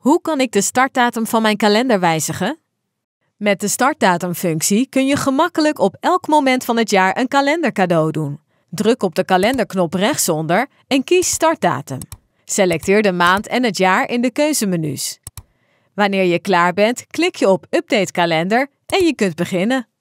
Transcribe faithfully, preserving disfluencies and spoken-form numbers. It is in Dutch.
Hoe kan ik de startdatum van mijn kalender wijzigen? Met de startdatumfunctie kun je gemakkelijk op elk moment van het jaar een kalendercadeau doen. Druk op de kalenderknop rechtsonder en kies startdatum. Selecteer de maand en het jaar in de keuzemenu's. Wanneer je klaar bent, klik je op Update kalender en je kunt beginnen.